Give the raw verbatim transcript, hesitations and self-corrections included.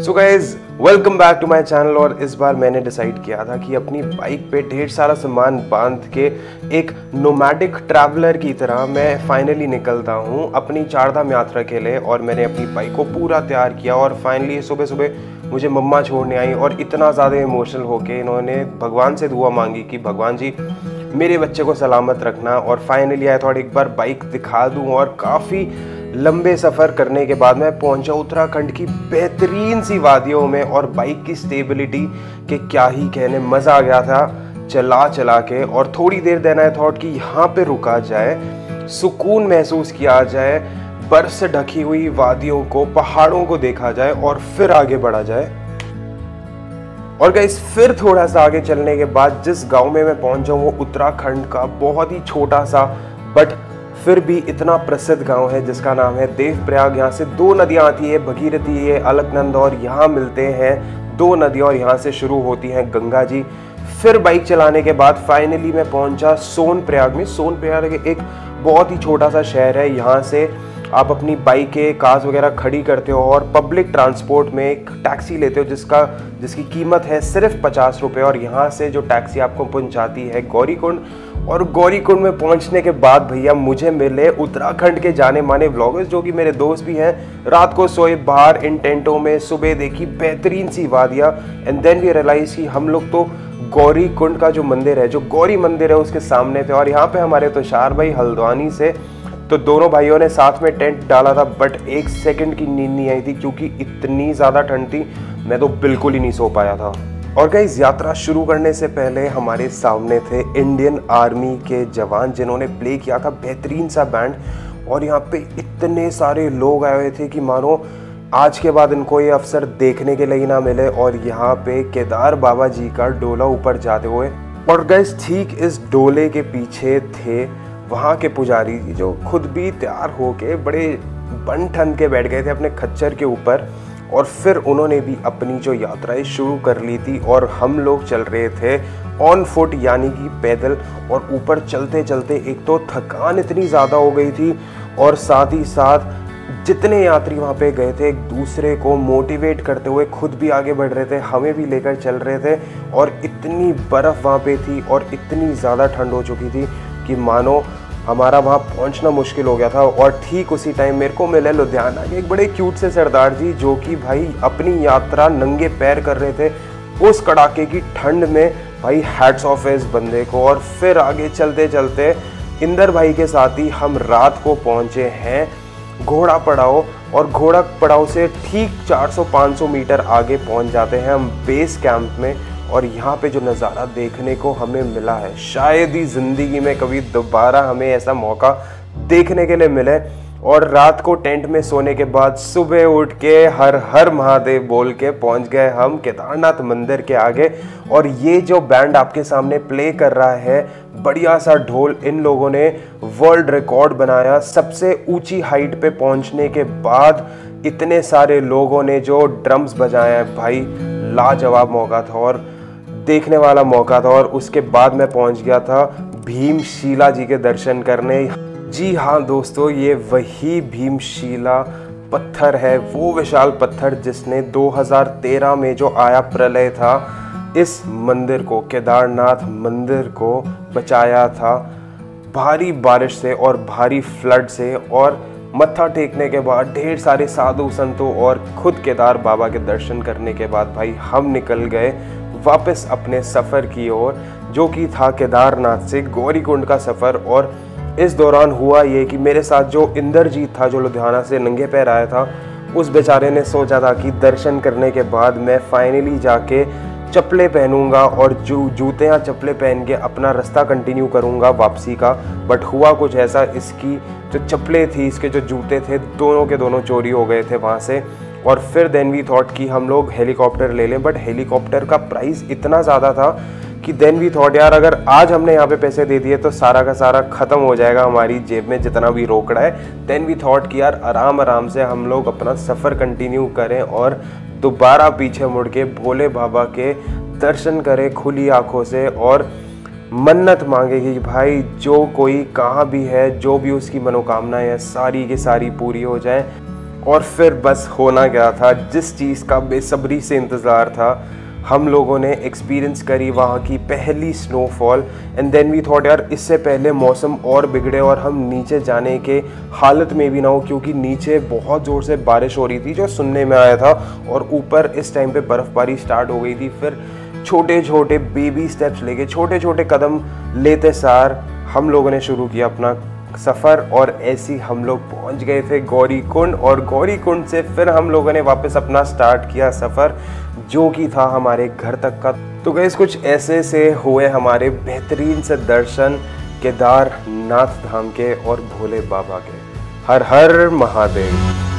So guys welcome back to my channel. और इस बार मैंने डिसाइड किया था कि अपनी बाइक पे ढेर सारा सामान बांध के एक नोमैडिक ट्रैवलर की तरह मैं फाइनली निकलता हूँ अपनी चारधाम यात्रा के लिए। और मैंने अपनी बाइक को पूरा तैयार किया और फाइनली सुबह सुबह मुझे मम्मा छोड़ने आई और इतना ज़्यादा इमोशनल होके इन्होंने भगवान से दुआ मांगी कि भगवान जी मेरे बच्चे को सलामत रखना। और फाइनली आई थॉट एक बार बाइक दिखा दूँ। और काफ़ी लंबे सफ़र करने के बाद मैं पहुंचा उत्तराखंड की बेहतरीन सी वादियों में। और बाइक की स्टेबिलिटी के क्या ही कहने, मज़ा आ गया था चला चला के। और थोड़ी देर देन आई थॉट कि यहाँ पे रुका जाए, सुकून महसूस किया जाए, बर्फ से ढकी हुई वादियों को, पहाड़ों को देखा जाए और फिर आगे बढ़ा जाए। और गाइस फिर थोड़ा सा आगे चलने के बाद जिस गांव में मैं पहुंचा वो उत्तराखंड का बहुत ही छोटा सा बट फिर भी इतना प्रसिद्ध गांव है जिसका नाम है देवप्रयाग। यहाँ से दो नदियाँ आती है, भगीरथी है, अलकनंदा। और यहाँ मिलते हैं दो नदियाँ और यहाँ से शुरू होती हैं गंगा जी। फिर बाइक चलाने के बाद फाइनली मैं पहुँचा सोनप्रयाग में। सोनप्रयाग एक बहुत ही छोटा सा शहर है। यहाँ से आप अपनी बाइकें, कार्स वगैरह खड़ी करते हो और पब्लिक ट्रांसपोर्ट में एक टैक्सी लेते हो जिसका जिसकी कीमत है सिर्फ पचास रुपये। और यहाँ से जो टैक्सी आपको पहुँचाती है गौरीकुंड। और गौरीकुंड में पहुंचने के बाद भैया मुझे मिले उत्तराखंड के जाने माने व्लॉगर्स जो कि मेरे दोस्त भी हैं। रात को सोए बाहर इन टेंटों में, सुबह देखी बेहतरीन सी वादियाँ। एंड देन वी रियलाइज कि हम लोग तो गौरीकुंड का जो मंदिर है, जो गौरी मंदिर है, उसके सामने थे। और यहाँ पे हमारे तुषार भाई हल्द्वानी से, तो दोनों भाइयों ने साथ में टेंट डाला था। बट एक सेकंड की नींद नहीं आई थी क्योंकि इतनी ज़्यादा ठंड थी, मैं तो बिल्कुल ही नहीं सो पाया था। और गाइस यात्रा शुरू करने से पहले हमारे सामने थे इंडियन आर्मी के जवान जिन्होंने प्ले किया था बेहतरीन सा बैंड। और यहाँ पे इतने सारे लोग आए हुए थे कि मानो आज के बाद इनको ये अवसर देखने के लिए ही ना मिले। और यहाँ पे केदार बाबा जी का डोला ऊपर जाते हुए। और गाइस ठीक इस डोले के पीछे थे वहाँ के पुजारी जो खुद भी तैयार होके बड़े बन ठन के बैठ गए थे अपने खच्चर के ऊपर। और फिर उन्होंने भी अपनी जो यात्राएं शुरू कर ली थी और हम लोग चल रहे थे ऑन फुट यानी कि पैदल। और ऊपर चलते चलते एक तो थकान इतनी ज़्यादा हो गई थी और साथ ही साथ जितने यात्री वहाँ पे गए थे एक दूसरे को मोटिवेट करते हुए खुद भी आगे बढ़ रहे थे, हमें भी लेकर चल रहे थे। और इतनी बर्फ़ वहाँ पे थी और इतनी ज़्यादा ठंड हो चुकी थी कि मानो हमारा वहाँ पहुँचना मुश्किल हो गया था। और ठीक उसी टाइम मेरे को मिले लुधियाना के एक बड़े क्यूट से सरदार जी जो कि भाई अपनी यात्रा नंगे पैर कर रहे थे उस कड़ाके की ठंड में। भाई हैट्स ऑफ है इस बंदे को। और फिर आगे चलते चलते इंदर भाई के साथ ही हम रात को पहुँचे हैं घोड़ा पड़ाव। और घोड़ा पड़ाव से ठीक चार सौ पाँच सौ मीटर आगे पहुँच जाते हैं हम बेस कैंप में। और यहाँ पे जो नज़ारा देखने को हमें मिला है शायद ही ज़िंदगी में कभी दोबारा हमें ऐसा मौका देखने के लिए मिले। और रात को टेंट में सोने के बाद सुबह उठ के हर हर महादेव बोल के पहुँच गए हम केदारनाथ मंदिर के आगे। और ये जो बैंड आपके सामने प्ले कर रहा है बढ़िया सा ढोल, इन लोगों ने वर्ल्ड रिकॉर्ड बनाया सबसे ऊंची हाइट पे पहुँचने के बाद। इतने सारे लोगों ने जो ड्रम्स बजाए हैं भाई, लाजवाब मौका था और देखने वाला मौका था। और उसके बाद मैं पहुंच गया था भीमशिला जी के दर्शन करने। जी हाँ दोस्तों, ये वही भीमशिला पत्थर है, वो विशाल पत्थर जिसने दो हज़ार तेरह में जो आया प्रलय था इस मंदिर को, केदारनाथ मंदिर को बचाया था भारी बारिश से और भारी फ्लड से। और मत्था टेकने के बाद ढेर सारे साधु संतों और खुद केदार बाबा के दर्शन करने के बाद भाई हम निकल गए वापस अपने सफ़र की ओर जो कि था केदारनाथ से गौरीकुंड का सफ़र। और इस दौरान हुआ ये कि मेरे साथ जो इंद्रजीत था जो लुधियाना से नंगे पैर आया था, उस बेचारे ने सोचा था कि दर्शन करने के बाद मैं फाइनली जाके चप्पलें पहनूंगा और जू जूते या चप्पलें पहन के अपना रास्ता कंटिन्यू करूंगा वापसी का। बट हुआ कुछ ऐसा, इसकी जो चप्पलें थी, इसके जो जूते थे, दोनों के दोनों चोरी हो गए थे वहाँ से। और फिर देन वी थॉट कि हम लोग हेलीकॉप्टर ले लें। बट हेलीकॉप्टर का प्राइस इतना ज़्यादा था कि देन वी थॉट यार अगर आज हमने यहाँ पे पैसे दे दिए तो सारा का सारा ख़त्म हो जाएगा हमारी जेब में जितना भी रोकड़ा है। देन वी थॉट कि यार आराम आराम से हम लोग अपना सफ़र कंटिन्यू करें और दोबारा पीछे मुड़ के भोले बाबा के दर्शन करें खुली आँखों से। और मन्नत मांगे कि भाई जो कोई कहाँ भी है, जो भी उसकी मनोकामनाएं है सारी की सारी पूरी हो जाए। और फिर बस होना क्या था, जिस चीज़ का बेसब्री से इंतज़ार था, हम लोगों ने एक्सपीरियंस करी वहाँ की पहली snowfall. And then we thought यार इससे पहले मौसम और बिगड़े और हम नीचे जाने के हालत में भी ना हो, क्योंकि नीचे बहुत ज़ोर से बारिश हो रही थी जो सुनने में आया था, और ऊपर इस टाइम पे बर्फ़बारी स्टार्ट हो गई थी। फिर छोटे छोटे बेबी स्टेप्स लेके, छोटे छोटे कदम लेते सार हम लोगों ने शुरू किया अपना सफ़र, और ऐसे हम लोग पहुंच गए थे गौरीकुंड। और गौरीकुंड से फिर हम लोगों ने वापस अपना स्टार्ट किया सफ़र, जो कि था हमारे घर तक का। तो गाइस कुछ ऐसे से हुए हमारे बेहतरीन से दर्शन केदारनाथ धाम के और भोले बाबा के। हर हर महादेव।